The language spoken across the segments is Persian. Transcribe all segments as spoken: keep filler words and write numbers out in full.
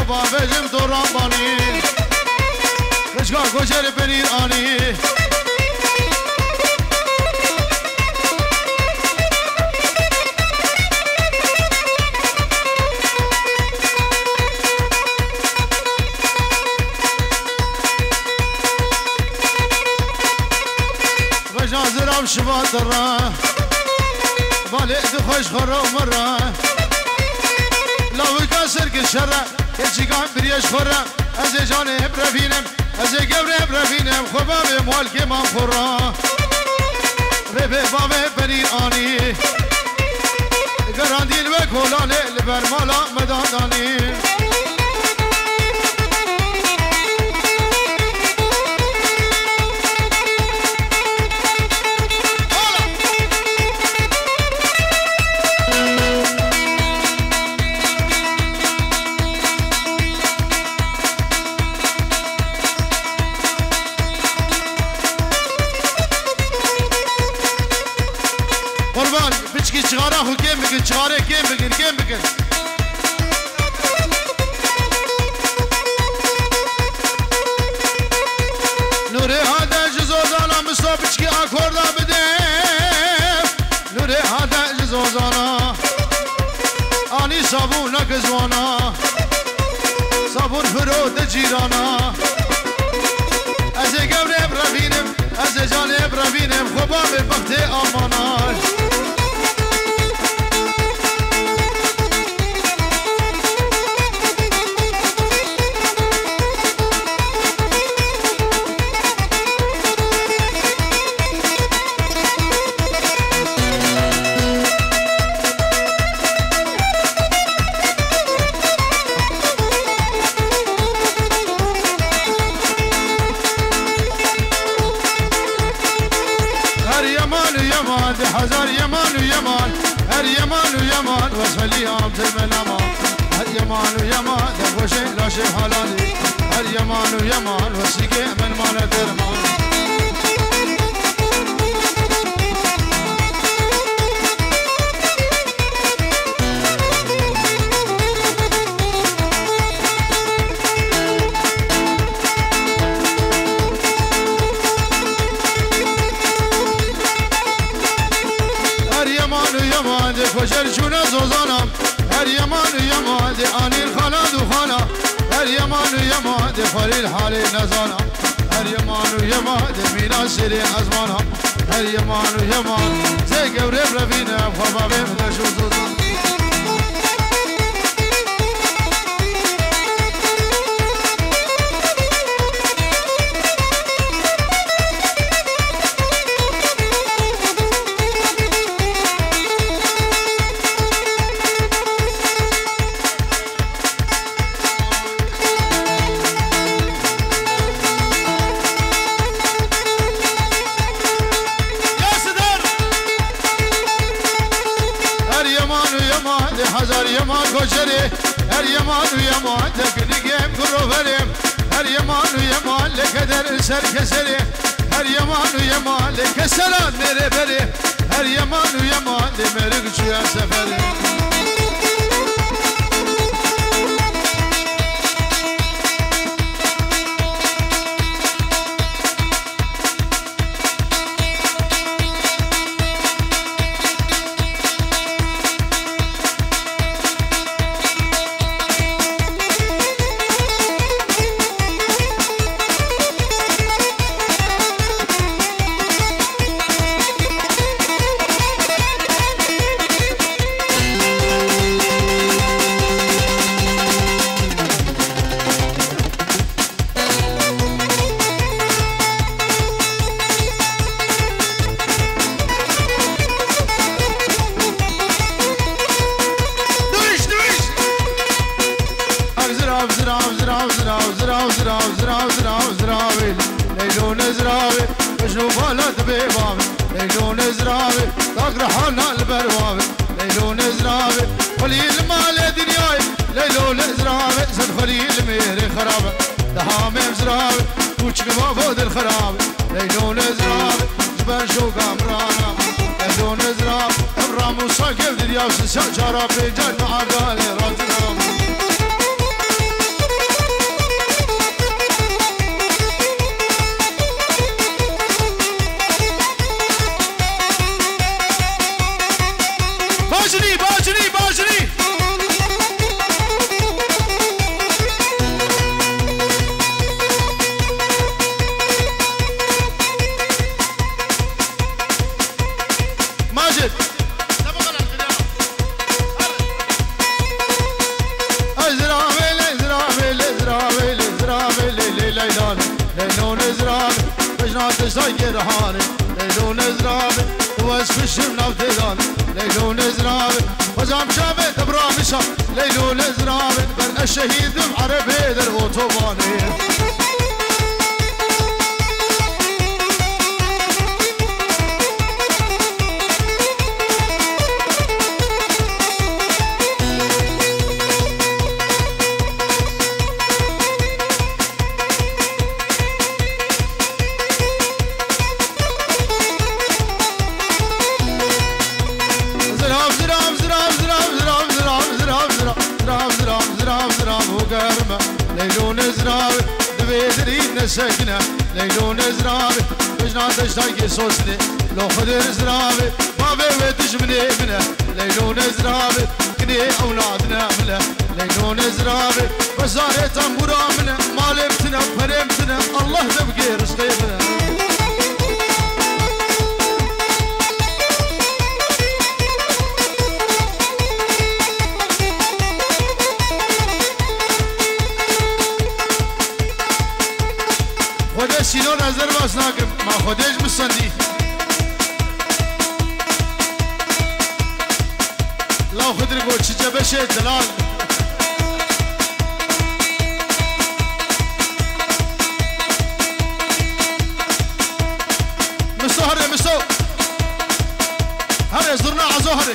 با بجم دوران بانی کشکا کجر بنیر آنی زرام شبات الرا بالي دخوش خرا ومرا لو كسر كشرة كشي كان بريش خرا ازي جاني برفينم ازي قبري برفينم خبابي موالكي ما خرا ربي بابي بني اني قراندين وكولاني لبرمالا مداداني چغاره خو کم بگن چغاره کم بگن کم بگن نوره هاده جزوزانا مصابش کی آکوردا بده نوره هاده جزوزانا آنی صابون نکزوانا صابون فرود جیرانا از گوره برفینم از جان برفینم خوبا به وقت آمانال هزار يمان ويمان هر يمان ويمان واسفلي عم تلمن امان هر يمان ويمان دفوشي لا شي حلالي هر يمان ويمان وسيقي من مانا درمان فجر شونا زوزانم هر يمان ويمان دي اني الخانا دخانا هر يمان ويمان دي خليل حالي نزانا هر يمان ويمان دي مينا سيري ازمانا هر يمان ويمان زي قوري برفينا وخبابي مدشو زوزان هزار يمان كوشري هر يمان ويمان تكنيكيم كروفريم هر يمان ويمان لكدر سر كسري هر يمان ويمان لكسران ميري بري هر يمان ويمان لمرق شويا سفري ليلون زرابي تقرا حالنا البروابي ليلون زرابي خليل مال دنياي ليلون زرابي زد خليل ميري خرابي دهامي زرابي وش ما فود الخرابي ليلون زرابي جبان شو قامرانا ليلون زرابي ابرام وصاقب دنيا وسجارة بجان عقالي راجل ليلو نزراب بجنا تشتاي جرهاني ليلو نزراب واسف الشمنا بتدان ليلو نزراب وزام شامي تبرا مشا ليلو نزراب بر الشهيد بعربي در اوتوباني ليلو نزراب ببيدري نسكنه ليلو نزراب بجنا تشتاقي صوصني لو خدر زراب ما بيوتش من ابنه ليلو نزراب كني اولادنا منه ليلو نزراب بزاري تنبورا منه مالمتنا فرمتنا الله تبقي رزقي منه سینو نظر باز ناکرم ما خودش بسندی لا خدری گو چی جبشه دلال مسو هره مسو هره زرنا عزو هره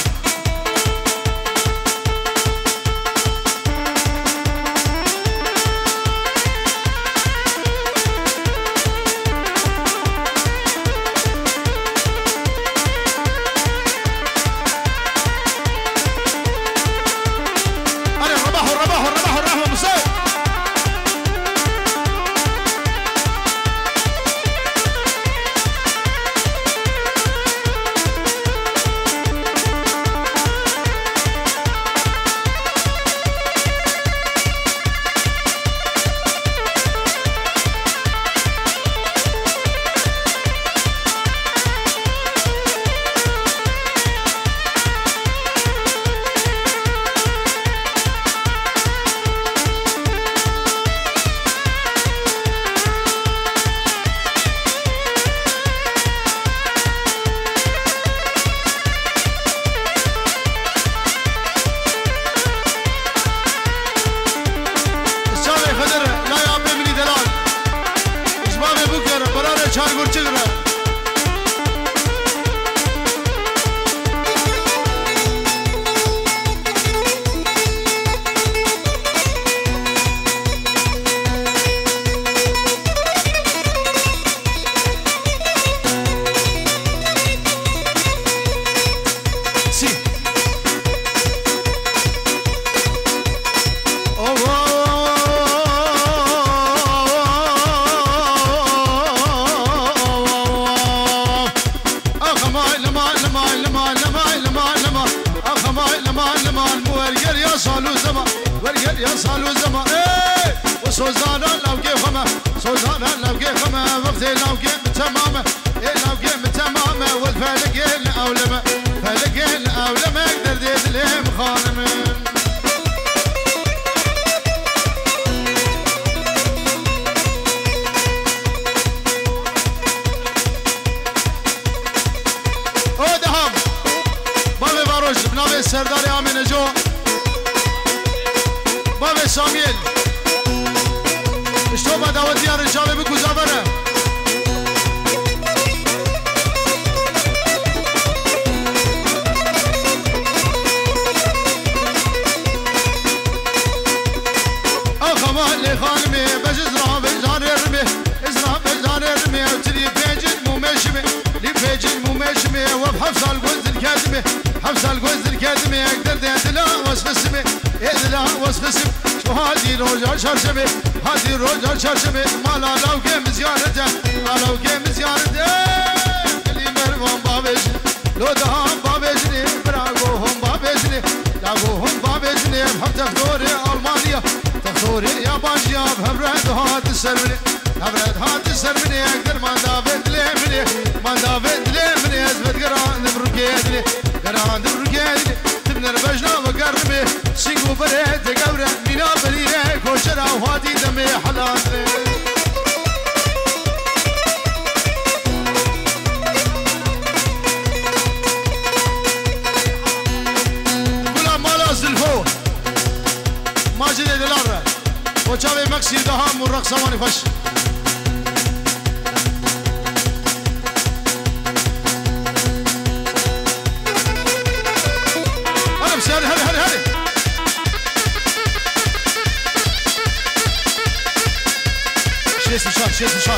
سردار امین جو باب سامیل اشتو با دعوت دیار رجاله بکو زبره اخوان خانمي بس ازرع بزار يرمي ازرع بزار يرمي وتري بيج الممشمي لي بيج الممشمي وبحفص الجوز الكاتمي حفص الجوز الكاتمي اقدر دلا وصف اسمي ادلا وصف اسمي شو هادي روجا شرشمي هادي روجا شرشمي ما لا لو كم زيارته ما لو كم زيارته اللي مرهم بابش لو دهم بابشني براغوهم بابشني لاغوهم بابشني بحب دوري المانيا تخوري يا باشيا بهبرد هات السرمني هبرد هات السرمني اقدر ما دافد ليمني ما دافد ليمني ازبد قران بركيدني قران بركيدني تبنى البجنا وقربي سيقو بريد قبره مينا بليه كوشرا وهادي دمي حلاتني ماجد دلاره وجاوي مكسي دهام والرقص ماني فش هلا بسياري هلا هلا هلا شيس مشان شيس مشان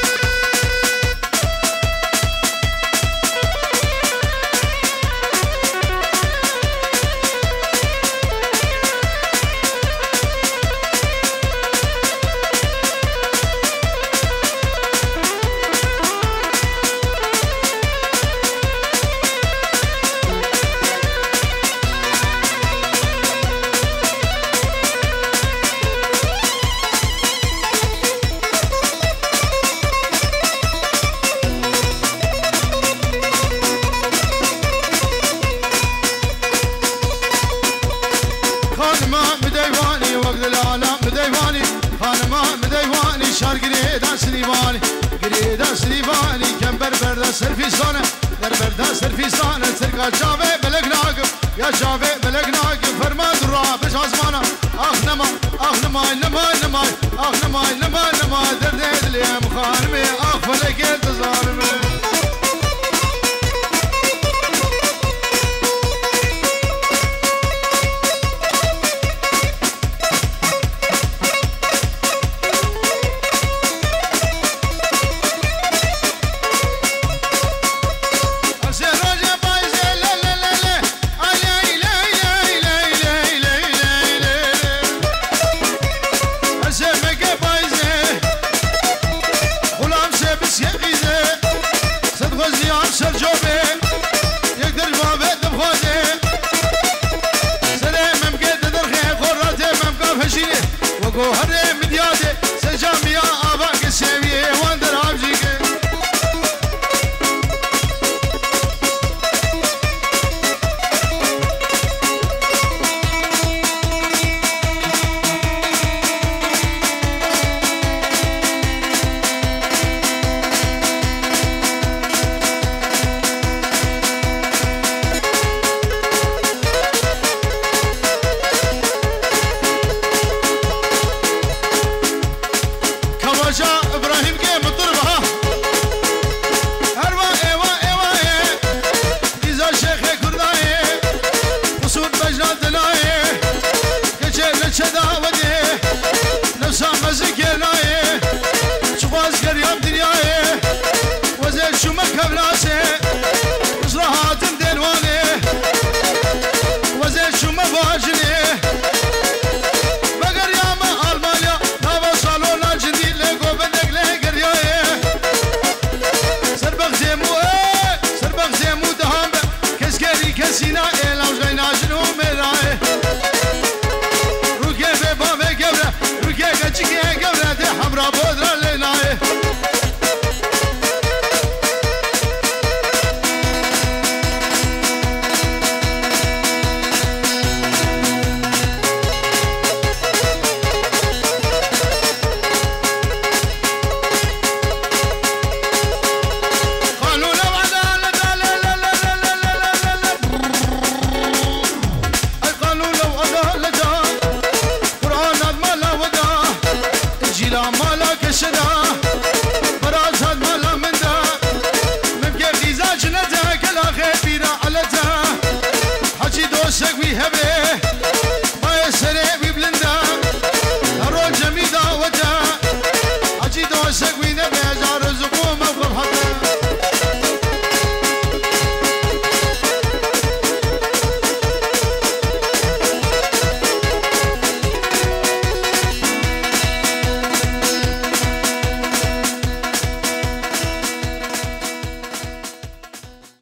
سليفاني قريدا سليفاني كم بربر سرفيسانه بربر سرفيسانه سرقا جافي بلق ناقب يا جافي بلق ناقب فرما درا بش عزمانه اخ نما اخ نما نما نما اخ نما نما نما درد لي مخالمي اخ فلك التظالمي وقو هري مديادي سجام يا آبا قسيم